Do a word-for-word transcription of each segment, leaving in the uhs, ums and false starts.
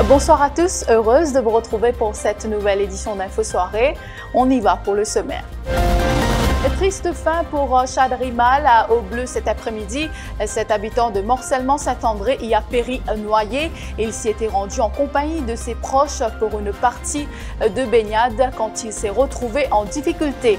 Bonsoir à tous, heureuse de vous retrouver pour cette nouvelle édition d'Info Soirée. On y va pour le sommaire. Triste fin pour Chad Rimal à Au-Bleu cet après-midi. Cet habitant de Morcellement-Saint-André y a péri noyé. Il s'y était rendu en compagnie de ses proches pour une partie de baignade quand il s'est retrouvé en difficulté.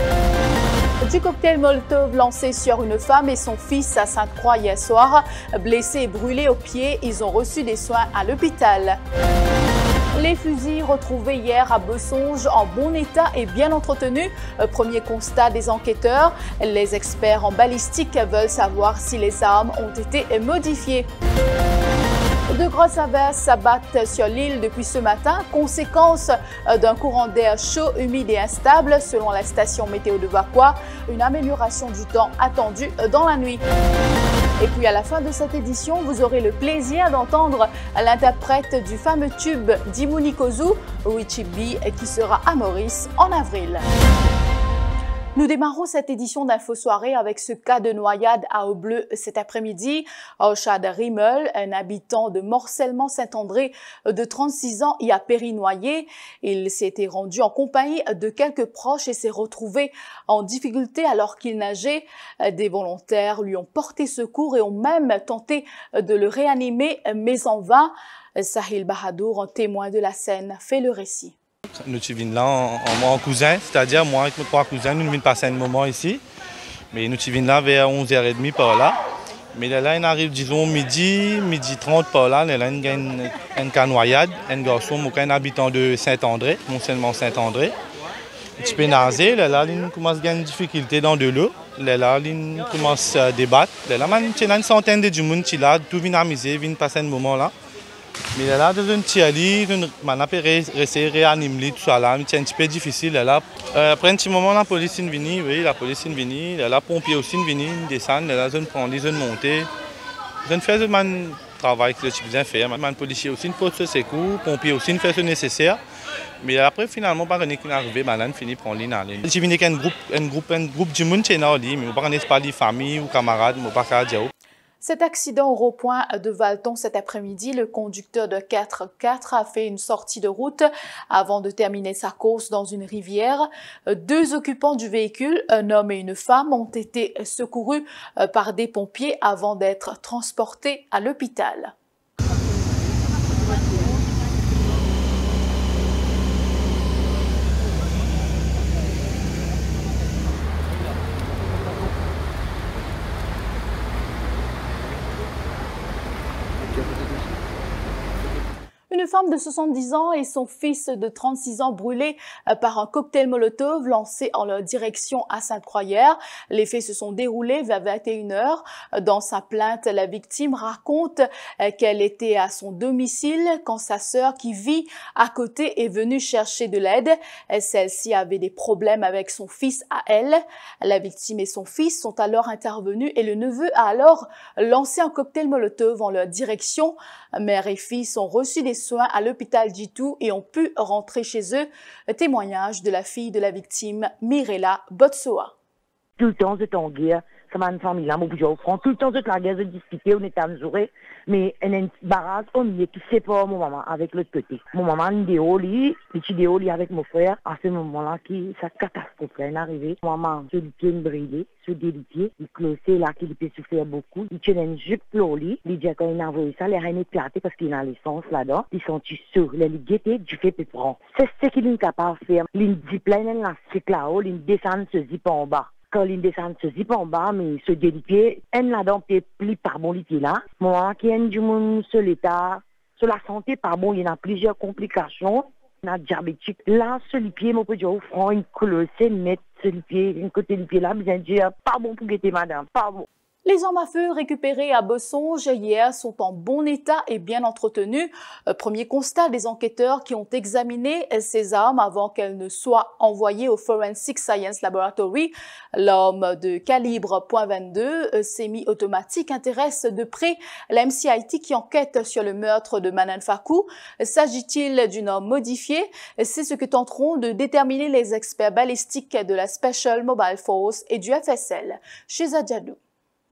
Du cocktail Molotov lancé sur une femme et son fils à Sainte-Croix hier soir. Blessés et brûlés aux pieds, ils ont reçu des soins à l'hôpital. Les fusils retrouvés hier à Bessonges en bon état et bien entretenus. Premier constat des enquêteurs. Les experts en balistique veulent savoir si les armes ont été modifiées. De grosses averses s'abattent sur l'île depuis ce matin, conséquence d'un courant d'air chaud, humide et instable selon la station météo de Vacois. Une amélioration du temps attendue dans la nuit. Et puis à la fin de cette édition, vous aurez le plaisir d'entendre l'interprète du fameux tube d'Imuni Kozu, Richie B, qui sera à Maurice en avril. Nous démarrons cette édition d'Info Soirée avec ce cas de noyade à Au-Bleu cet après-midi. Chad Rimal, un habitant de Morcellement-Saint-André de trente-six ans, y a péri noyé. Il s'était rendu en compagnie de quelques proches et s'est retrouvé en difficulté alors qu'il nageait. Des volontaires lui ont porté secours et ont même tenté de le réanimer, mais en vain. Sahil Bahadour, un témoin de la scène, fait le récit. Nous venons là en, en, en cousin, c'est-à-dire moi avec mes trois cousins, nous venons passer un moment ici. Mais nous venons là vers onze heures trente par là. Mais là, il arrive, disons, midi, midi trente par là, là, il y a une, une canoyade, un garçon, un habitant de Saint-André, non seulement Saint-André. Il peut nager, là, là, il commence à avoir une difficulté dans de l'eau. Là, là, il commence à débattre. Là, là, il y a une centaine de gens qui là, tout vient amuser, vient passer un moment là. Mais là, dans un petit ali, on a essayé de réanimer tout ça là, c'est un petit peu difficile là. Euh, après un petit moment, la police est venue, oui, la police est venue, là, la pompier aussi est venu, ils descendent, là, ils prennent, ils montent. Ils font le travail que je besoin faire. Les policiers aussi font ce secours, les pompiers aussi font ce nécessaire. Mais après, finalement, pas qu'on est arrivé, on finit par l'île. Je viens avec un groupe, un groupe, un groupe de monde qui est là, mais on ne connaît pas les familles ou camarades, on ne pas dire. Cet accident au rond-point de Valton cet après-midi, le conducteur de quatre quatre a fait une sortie de route avant de terminer sa course dans une rivière. Deux occupants du véhicule, un homme et une femme, ont été secourus par des pompiers avant d'être transportés à l'hôpital. Une femme de soixante-dix ans et son fils de trente-six ans brûlés par un cocktail Molotov lancé en leur direction à Sainte-Croix hier. Les faits se sont déroulés vers vingt et une heures. Dans sa plainte, la victime raconte qu'elle était à son domicile quand sa sœur qui vit à côté est venue chercher de l'aide. Celle-ci avait des problèmes avec son fils à elle. La victime et son fils sont alors intervenus et le neveu a alors lancé un cocktail Molotov en leur direction. Mère et fils ont reçu des soins à l'hôpital Jitu et ont pu rentrer chez eux. Témoignage de la fille de la victime, Mirella Botsoa. Tout le temps, j'étais en guerre. Ça m'a une famille là, mon bout au front. Tout le temps, j'étais en guerre, je discutais, on était amesurés. Mais il y a une barrage au milieu qui sépare mon maman avec l'autre côté. Mon maman, une déo, lui, petit déo, lui, avec mon frère. À ce moment-là, qui, ça catastrophe là, est arrivée. Maman, sur le pied, une brûlée, sur des pieds. Il clossait là, qui lui peut souffrir beaucoup. Il tient une jupe pour lui. Il dit quand il a envoyé ça, les reines éclatées parce qu'il a l'essence là-dedans. Ils sont sur les guettés du fait péprant. C'est ce qu'il est capable de faire. Il dit plein d'élastique là-haut, il descend ce zip en bas. Quand il descend ce zip en bas, mais ce délipier, elle là-dedans, peut pli par bon lipier là. Moi, qui aime du monde sur l'état, sur la santé, par bon, il y a plusieurs complications. Il y a diabétique. Là, ce lipier, mon petit au front, une colosse, mettre ce lipier, une côté lipier là, bien dire, pas bon pour guetter madame, pas bon. Les armes à feu récupérées à Bessonges hier sont en bon état et bien entretenues. Premier constat des enquêteurs qui ont examiné ces armes avant qu'elles ne soient envoyées au Forensic Science Laboratory. L'arme de calibre point vingt-deux semi-automatique intéresse de près la M C I T qui enquête sur le meurtre de Manan Fakou. S'agit-il d'une arme modifiée? C'est ce que tenteront de déterminer les experts balistiques de la Special Mobile Force et du F S L. Chez Adjadou.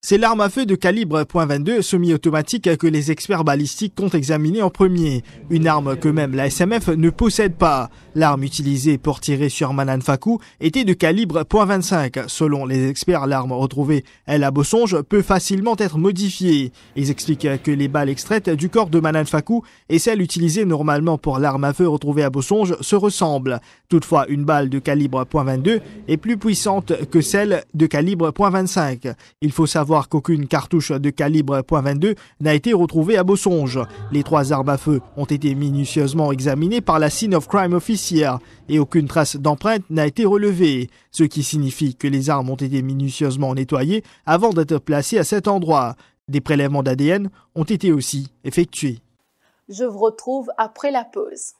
C'est l'arme à feu de calibre point vingt-deux semi-automatique que les experts balistiques comptent examiner en premier. Une arme que même la S M F ne possède pas. L'arme utilisée pour tirer sur Manan Fakou était de calibre point vingt-cinq. Selon les experts, l'arme retrouvée, elle, à Bosonge, peut facilement être modifiée. Ils expliquent que les balles extraites du corps de Manan Fakou et celles utilisées normalement pour l'arme à feu retrouvée à Bosonge se ressemblent. Toutefois, une balle de calibre point vingt-deux est plus puissante que celle de calibre point vingt-cinq. Il faut savoir qu'aucune cartouche de calibre point vingt-deux n'a été retrouvée à Bosonge. Les trois armes à feu ont été minutieusement examinées par la Scene of Crime Officier et aucune trace d'empreinte n'a été relevée, ce qui signifie que les armes ont été minutieusement nettoyées avant d'être placées à cet endroit. Des prélèvements d'A D N ont été aussi effectués. Je vous retrouve après la pause.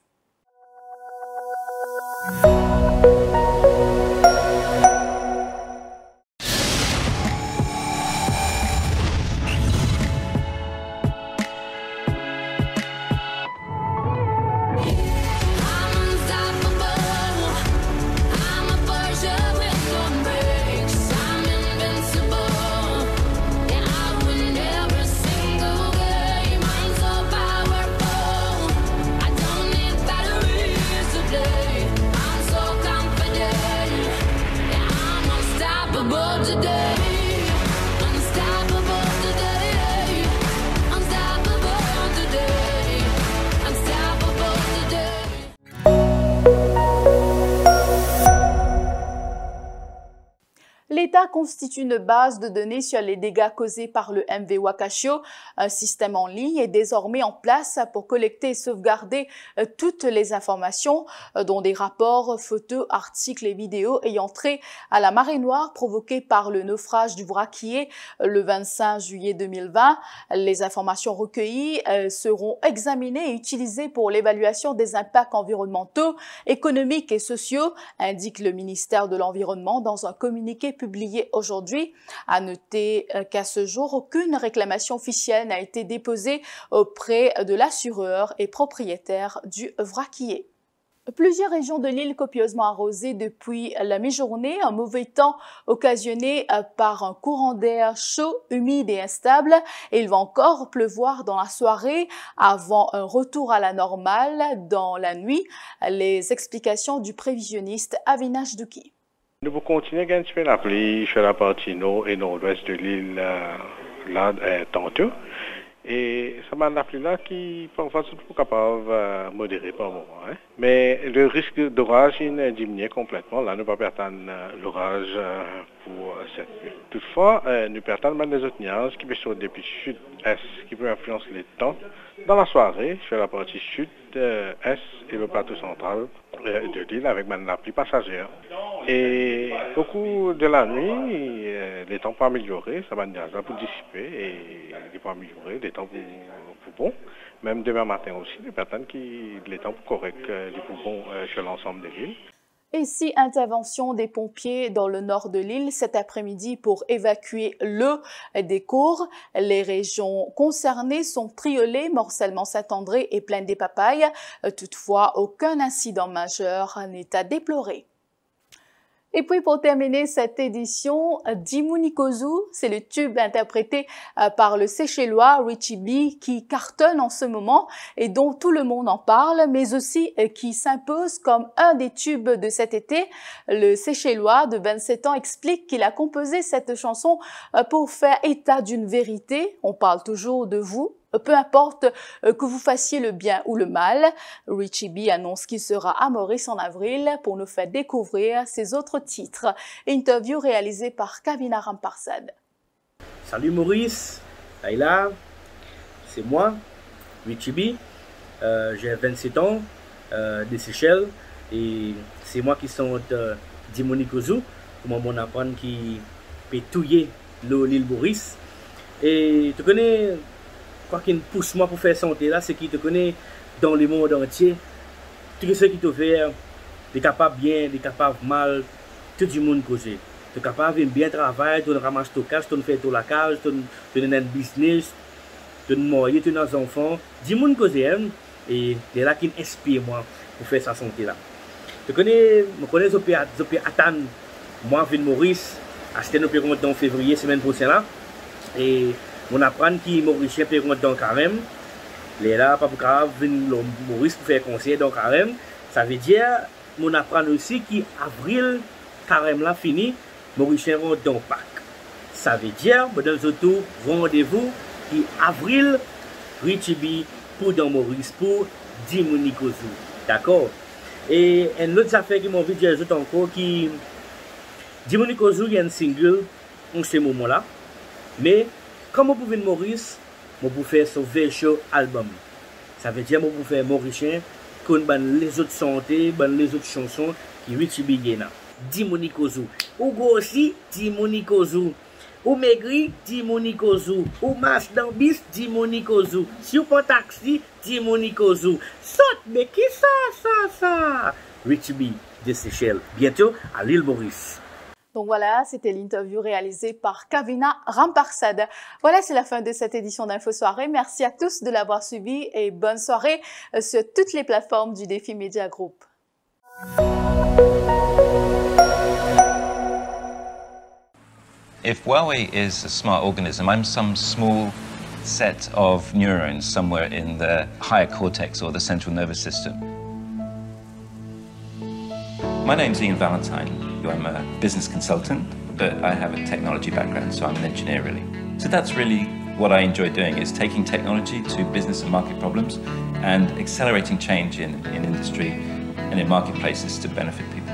L'État constitue une base de données sur les dégâts causés par le M V Wakashio. Un système en ligne est désormais en place pour collecter et sauvegarder toutes les informations, dont des rapports, photos, articles et vidéos ayant trait à la marée noire provoquée par le naufrage du vraquier le vingt-cinq juillet deux mille vingt. Les informations recueillies seront examinées et utilisées pour l'évaluation des impacts environnementaux, économiques et sociaux, indique le ministère de l'Environnement dans un communiqué publié publié aujourd'hui. À noter qu'à ce jour, aucune réclamation officielle n'a été déposée auprès de l'assureur et propriétaire du vraquier. Plusieurs régions de l'île copieusement arrosées depuis la mi-journée, un mauvais temps occasionné par un courant d'air chaud, humide et instable. Et il va encore pleuvoir dans la soirée avant un retour à la normale dans la nuit. Les explications du prévisionniste Avinash Douki. Nous pouvons continuer à un petit peu la pluie sur la partie nord et nord-ouest de l'île, euh, là, euh, tantôt. Et ça m'a la pluie là qui, parfois, c'est capable de euh, modérer par moment. Hein. Mais le risque d'orage, il a diminué complètement. Là, nous ne pouvons pas perdre euh, l'orage euh, pour euh, cette nuit. Toutefois, euh, nous perdons des autres nuages qui peuvent sortir depuis le sud-est, qui peuvent influencer les temps. Dans la soirée, sur la partie sud-est euh, et le plateau central euh, de l'île, avec maintenant la pluie passagère. Et au cours de la nuit, euh, les temps peuvent améliorer, ça va nous pour dissiper et ils peuvent améliorer, les temps pour, pour bon. Même demain matin aussi, les personnes qui les temps pour corrects, euh, les pour bons euh, sur l'ensemble de l'île. Ici, intervention des pompiers dans le nord de l'île cet après-midi pour évacuer l'eau des cours. Les régions concernées sont Triolet, Morcellement-Saint-André et Plaine-des-Papayes. Toutefois, aucun incident majeur n'est à déplorer. Et puis pour terminer cette édition, Dimunikozu, c'est le tube interprété par le Seychellois Richie B qui cartonne en ce moment et dont tout le monde en parle, mais aussi qui s'impose comme un des tubes de cet été. Le Seychellois de vingt-sept ans explique qu'il a composé cette chanson pour faire état d'une vérité. On parle toujours de vous. Peu importe que vous fassiez le bien ou le mal, Richie B annonce qu'il sera à Maurice en avril pour nous faire découvrir ses autres titres. Interview réalisée par Kavina Ramparsad. Salut Maurice, Laila, c'est moi, Richie B. Euh, j'ai vingt-sept ans, euh, des Seychelles, et c'est moi qui sont euh, Dimunikozu, comment on apprend qui peut touiller l'île Maurice. Et tu connais. Quoi qui me pousse moi pour faire santé là, c'est qu'il te connaît dans le monde entier. Tout ce qui te fait, tu es capable bien, tu es capable mal, tout le monde cause. Tu es capable de bien travailler, tu ramasses ton cash, tu fais ton lacage, tu as un business, tu marié, tu as des enfants. Du monde cause et c'est là qui m'inspire moi pour faire sa santé là. Tu connais, je connais je peux attendre moi, Ville Maurice, acheter nos paiements en février, semaine prochaine là. Et on apprend qui Mauricien peut rentrer dans carême. Les là, pas pour grave, Maurice pour faire conseiller dans carême. Ça veut dire, on apprend aussi qu'avril, carême là fini, Mauricien rentre dans Pâques. Ça veut dire, dans le tour, rendez-vous, qui avril, Richibi pour dans Maurice, pour Dimonikozu. D'accord? Et une autre affaire qui m'a envie de dire encore, qui Dimonikozu, il y a un single en ce moment-là. Mais, comme vous pouvez Maurice, vous pouvez faire son version album. Ça veut dire que vous pouvez faire Mauricien, comme les autres santé, les autres chansons qui Richibi Yena. Dimonikozu. Ou aussi, Dimonikozu. Ou maigri, Dimonikozu. Ou marche dans bis, Dimonikozu. Si vous prenez taxi, Dimonikozu. Saute, mais qui ça, ça, ça? Richibi de Seychelles. Bientôt à l'île Maurice. Donc voilà, c'était l'interview réalisée par Kavina Ramparsad. Voilà, c'est la fin de cette édition d'Info Soirée. Merci à tous de l'avoir suivi et bonne soirée sur toutes les plateformes du Défi Media Group. If Huawei is a smart organism, I'm some small set of neurons somewhere in the higher cortex or the central nervous system. My name's Ian Valentine. I'm a business consultant, but I have a technology background, so I'm an engineer really. So that's really what I enjoy doing, is taking technology to business and market problems and accelerating change in, in industry and in marketplaces to benefit people.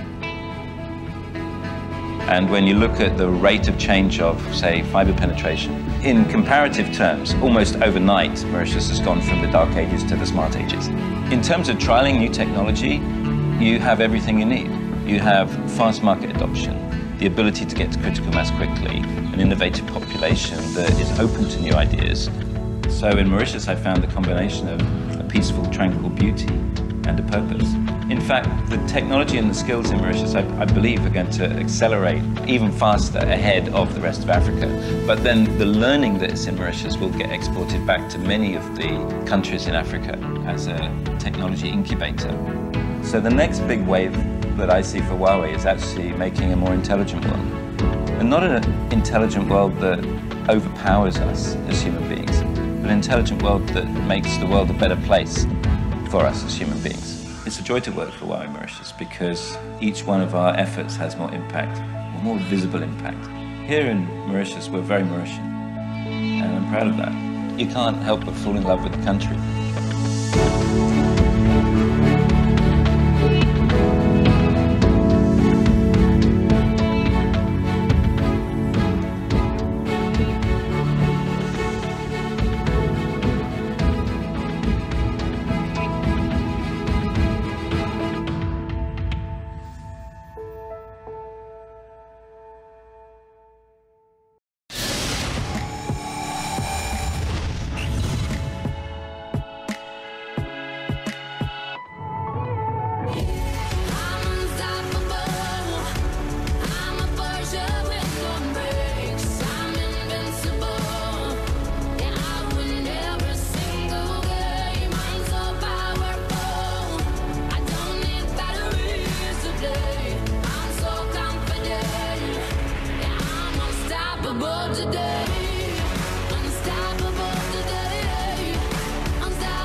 And when you look at the rate of change of, say, fiber penetration, in comparative terms, almost overnight, Mauritius has gone from the dark ages to the smart ages. In terms of trialing new technology, you have everything you need. You have fast market adoption, the ability to get to critical mass quickly, an innovative population that is open to new ideas. So in Mauritius, I found the combination of a peaceful, tranquil beauty and a purpose. In fact, the technology and the skills in Mauritius, I, I believe, are going to accelerate even faster ahead of the rest of Africa. But then the learning that is in Mauritius will get exported back to many of the countries in Africa as a technology incubator. So the next big wave that I see for Huawei is actually making a more intelligent world. And not an intelligent world that overpowers us as human beings, but an intelligent world that makes the world a better place for us as human beings. It's a joy to work for Huawei Mauritius because each one of our efforts has more impact, or more visible impact. Here in Mauritius, we're very Mauritian, and I'm proud of that. You can't help but fall in love with the country.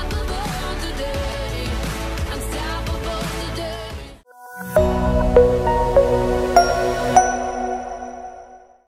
Unstoppable today.